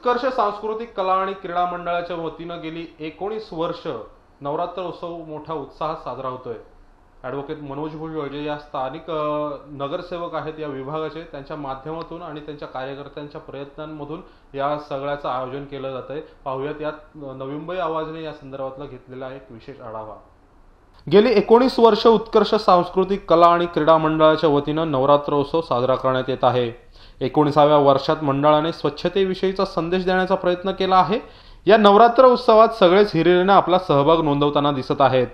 उत्कर्ष सांस्कृतिक कला आणि क्रीडा मंडळाच्या वतीनं गेली 19 वर्ष नवरात्र उत्सव मोठ्या उत्साहात साजरा होतोय। ॲडव्होकेट मनोज भुजबळ जे या स्थानिक नगरसेवक आहेत या विभागाचे, त्यांच्या माध्यमातून आणि त्यांच्या कार्यकर्त्यांच्या प्रयत्नांमधून या सगळ्याचं आयोजन केलं जातंय। पाहूयात यात नवी मुंबई आवाजने या संदर्भातला घेतलेला एक विशेष आढावा। गेली 19 वर्ष उत्कर्ष सांस्कृतिक कला आणि क्रीडा मंडळाच्या वतीनं नवरात्रोत्सव साजरा करण्यात येत आहे। 19व्या वर्षात मंडळाने स्वच्छतेविषयीचा संदेश देण्याचा प्रयत्न केला आहे। या नवरात्र उत्सवात सगळेच हिरिरीने आपला सहभाग नोंदवताना दिसत आहेत।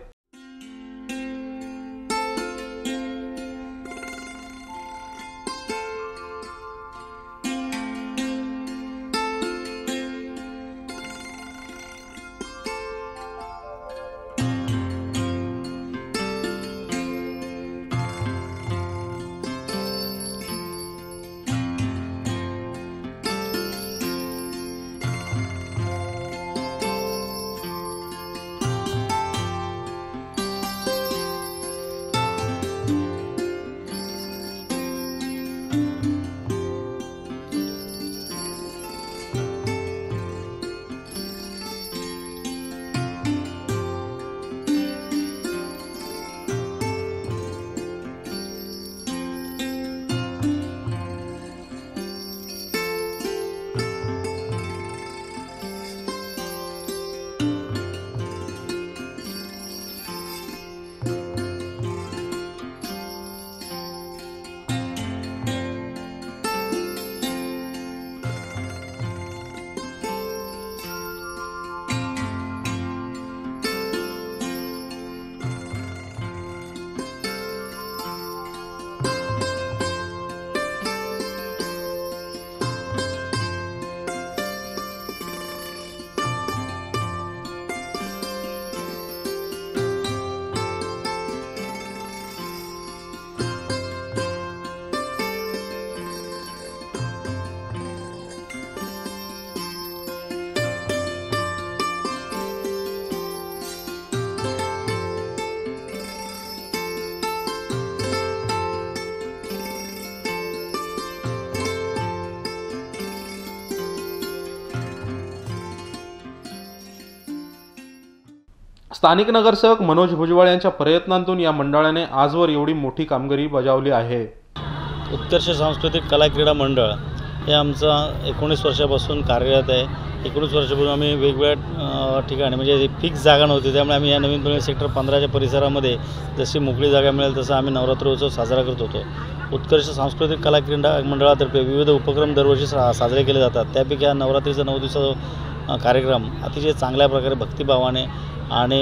स्थानिक नगरसेवक मनोज भुजबळ यांच्या प्रयत्नांतून या मंडळाने आजवर एवढी मोठी कामगिरी बजावली आहे। उत्कर्ष सांस्कृतिक कला क्रीडा मंडळ हे आमचं 19 वर्षापासून कार्यरत आहे। 19 वर्षापासून आम्ही वेगवेगळ्या ठिकाणी म्हणजे फिक्स जागा नव्हती, त्यामुळे आम्ही या नवीन पुणे सेक्टर 15च्या परिसरामध्ये जशी मोकळी जागा मिळेल तसं आम्ही नवरात्रोत्सव साजरा करत होतो। उत्कर्ष सांस्कृतिक कला क्रीडा मंडळातर्फे विविध उपक्रम दरवर्षी साजरे केले जातात। त्यापैकी हा नवरात्रीचा 9 दिवसाचा कार्यक्रम अतिशय चांगल्या प्रकारे भक्तिभावाने आणि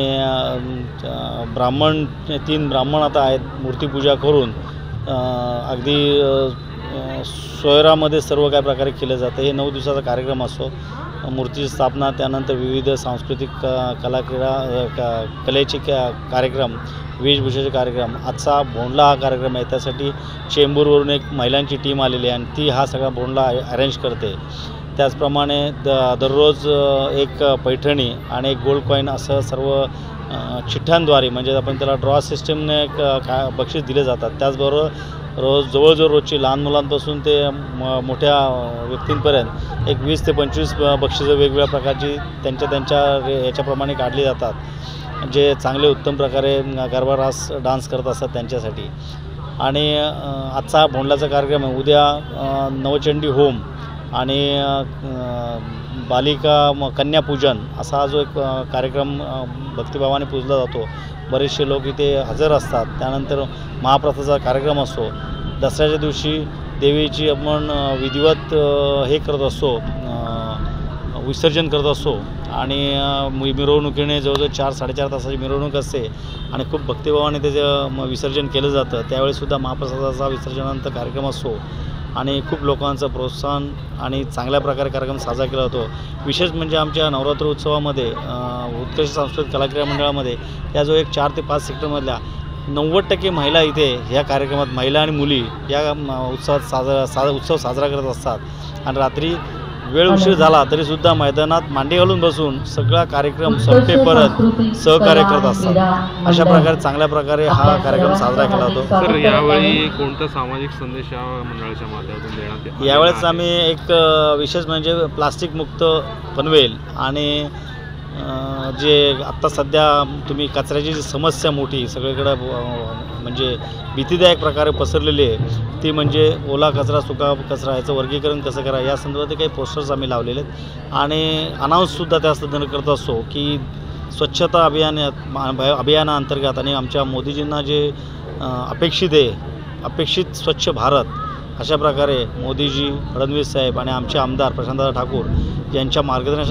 ब्राह्मण 3 ब्राह्मण आता आहेत, मूर्तीपूजा करून अगदी सोयरामध्ये सर्व काही प्रकारे केलं जातं। हे 9 दिवसाचा कार्यक्रम असो, मूर्ती स्थापना, त्यानंतर विविध सांस्कृतिक कला क्रीडा कलेचे कार्यक्रम, वेशभूषेचे कार्यक्रम। आजचा भोंडला हा कार्यक्रम आहे, त्यासाठी चेंबूरवरून एक महिलांची टीम आलेली आहे आणि ती हा सगळा भोंडला अरेंज करते। त्याचप्रमाणे दररोज एक पैठणी आणि एक गोल्ड कॉईन असं सर्व चिठ्ठ्यांद्वारे म्हणजे आपण त्याला ड्रॉ सिस्टमने बक्षीस दिले जातात। त्याचबरोबर जवळजवळ रोजची लहान मुलांपासून ते मोठ्या व्यक्तींपर्यंत एक 20 ते 25 बक्षिसं वेगवेगळ्या प्रकारची त्यांच्या याच्याप्रमाणे काढली जातात, जे चांगले उत्तम प्रकारे गरबा रास डान्स करत असतात त्यांच्यासाठी। आणि आजचा भोंडलाचा कार्यक्रम आहे, उद्या नवचंडी होम आणि बालिका कन्यापूजन असा जो एक कार्यक्रम भक्तिभावाने पूजला जातो। बरेचसे लोक इथे हजर असतात। त्यानंतर महाप्रसादाचा कार्यक्रम असतो। दसऱ्याच्या दिवशी देवीची आपण विधिवत हे करत असतो, विसर्जन करत असतो आणि मिरवणुकीने जवळजवळ 4-4.5 तासाची मिरवणूक असते आणि खूप भक्तिभावाने त्याचं विसर्जन केलं जातं। त्यावेळीसुद्धा महाप्रसादाचा विसर्जनानंतर कार्यक्रम असतो आणि खूप लोकांचं प्रोत्साहन आणि चांगल्या प्रकारे कार्यक्रम साजरा केला जातो। विशेष म्हणजे आमच्या नवरात्र उत्सवामध्ये उत्कर्ष सांस्कृतिक कला क्रीडा मंडळामध्ये या जो एक 4 ते 5 सेक्टरमधल्या 90% महिला इथे ह्या कार्यक्रमात महिला आणि मुली या उत्सव साजरा करत असतात आणि रात्री वेळ उशीर झाला तरीसुद्धा मैदानात मांडी घालून बसून सगळा कार्यक्रम संपेपर्यंत सहकार्य करत असतात. अशा प्रकारे चांगल्या प्रकारे हा कार्यक्रम साजरा केला जातो. तर यावेळी कोणता सामाजिक संदेश या मंडळाच्या माध्यमातून देण्यात येतो? यावेळेस आम्ही एक विशेष म्हणजे प्लास्टिक मुक्त पनवेल आणि जे आत्ता सध्या तुम्ही कचऱ्याची जी समस्या मोठी सगळीकडे म्हणजे भीतीदायक प्रकारे पसरलेली आहे ती म्हणजे ओला कचरा सुका कचरा याचं वर्गीकरण कसं करा या संदर्भात काही पोस्टर्स आम्ही लावलेले आहेत आणि अनाऊन्ससुद्धा त्या पद्धतीनं करत असतो की स्वच्छता अभियानाअंतर्गत आणि आमच्या मोदीजींना जे अपेक्षित स्वच्छ भारत अशा प्रकारे मोदीजी, फडणवीस साहेब आणि आमचे आमदार प्रशांतदादा ठाकूर यांच्या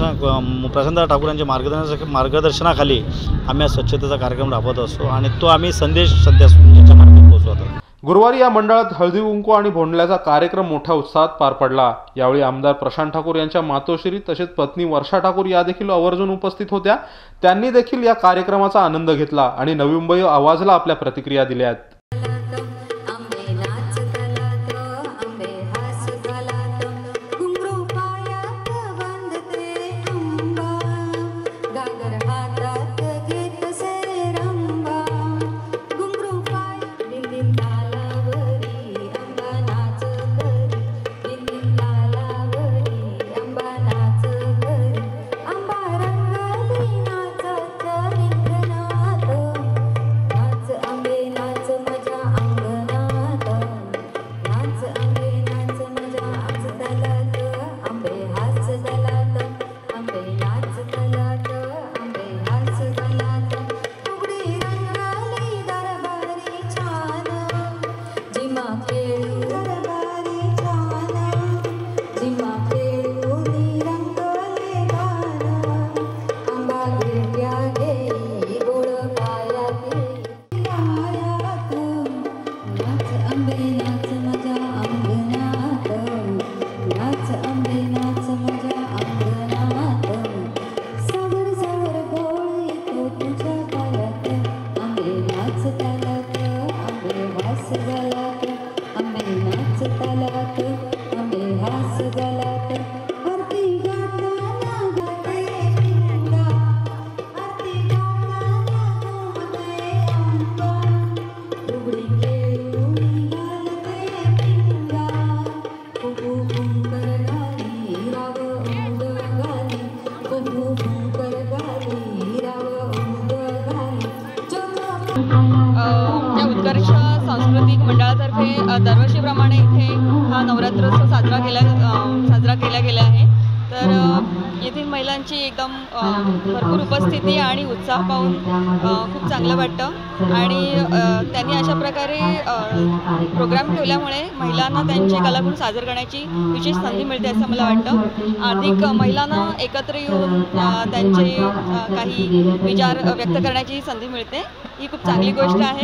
मार्गदर्शनाखाली आम्ही स्वच्छतेचा कार्यक्रम राबवत असतो आणि तो आम्ही संदेश सध्या याच्यामार्फत पोहोचवतो. गुरुवारी या मंडळात हळदी कुंकू आणि भोंडल्याचा कार्यक्रम मोठ्या उत्साहात पार पडला. यावेळी आमदार प्रशांत ठाकूर यांच्या मातोश्री तसेच पत्नी वर्षा ठाकूर या देखील आवर्जून उपस्थित होत्या. त्यांनी देखील या कार्यक्रमाचा आनंद घेतला आणि नवी मुंबई आवाजला आपल्या प्रतिक्रिया दिल्यात. या उत्कर्ष सांस्कृतिक मंडळातर्फे दरवर्षीप्रमाणे इथे हा नवरात्रोत्सव साजरा केला गेला आहे. तर येथील महिलांची एकदम भरपूर उपस्थिती आणि उत्साह पाहून खूप चांगलं वाटतं आणि त्यांनी अशा प्रकारे प्रोग्राम ठेवल्यामुळे महिलांना त्यांचे कलागुण सादर करण्याची विशेष संधी मिळते असं मला वाटतं. अधिक महिलांना एकत्र येऊन त्यांचे काही विचार व्यक्त करण्याची संधी मिळते. ही खूप चांगली गोष्ट आहे.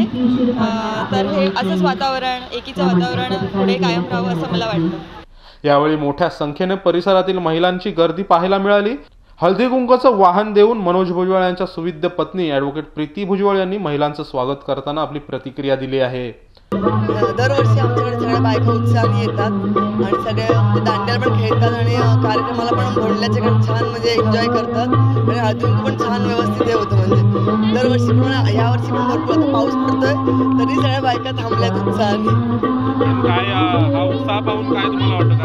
तर हे असंच वातावरण, एकीचं वातावरण पुढे कायम राहावं असं मला वाटतं. यावेळी मोठ्या संख्येने परिसरातील महिलांची गर्दी पाहायला मिळाली. हळदी कुंकूचं वाहन देऊन मनोज भुजबळ यांच्या सुविद्य पत्नी ॲडव्होकेट प्रीती भुजबळ यांनी महिलांचं स्वागत करताना आपली प्रतिक्रिया दिली आहे. दरवर्षी आमच्याकडे सगळ्या बायका उत्साहाने येतात आणि सगळे दांड्याला पण खेळतात आणि कार्यक्रमाला पण भोंडल्याचे छान म्हणजे एन्जॉय करतात आणि हळदी कुंकू पण छान व्यवस्थित होतं. म्हणजे दरवर्षी पण यावर्षी पण भरपूर आता पाऊस पडतोय तरी सगळ्या बायका थांबल्यात उत्साहाने. काय हा उत्साह पाहून काय तुम्हाला वाटतं?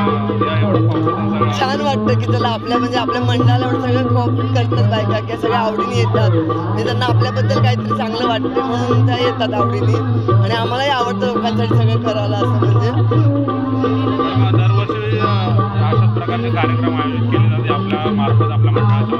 कारण छान वाटतं की त्याला आपल्या मंडळाला एवढं सगळं कॉपरेट करतात बायका किंवा सगळ्या आवडीने येतात. म्हणजे त्यांना आपल्याबद्दल काहीतरी चांगलं वाटतं म्हणून त्या येतात आवडीने आणि आम्हालाही आवडतं लोकांसाठी सगळं करायला. असं म्हणजे दरवर्षी अशाच प्रकारचे कार्यक्रम आयोजित केले जाते आपल्या मंडळाच्या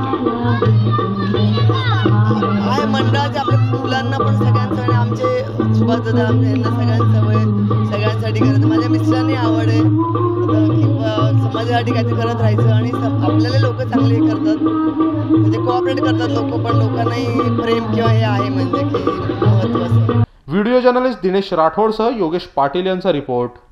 आहे. मंडळाच्या आपल्या मुलांना पण सगळ्यांचं आणि आमचे सुभाष दादा आमच्या यांना सगळ्यांसाठी करत. माझ्या मिस्टरांनी आवड आहे किंवा समाजासाठी काहीतरी करत राहायचं आणि आपल्याला लोक चांगले हे करतात म्हणजे कोऑपरेट करतात लोक पण लोकांनाही प्रेम किंवा हे आहे म्हणजे की महत्त्वाचं. व्हिडिओ जर्नलिस्ट दिनेश राठोडसह योगेश पाटील यांचा रिपोर्ट.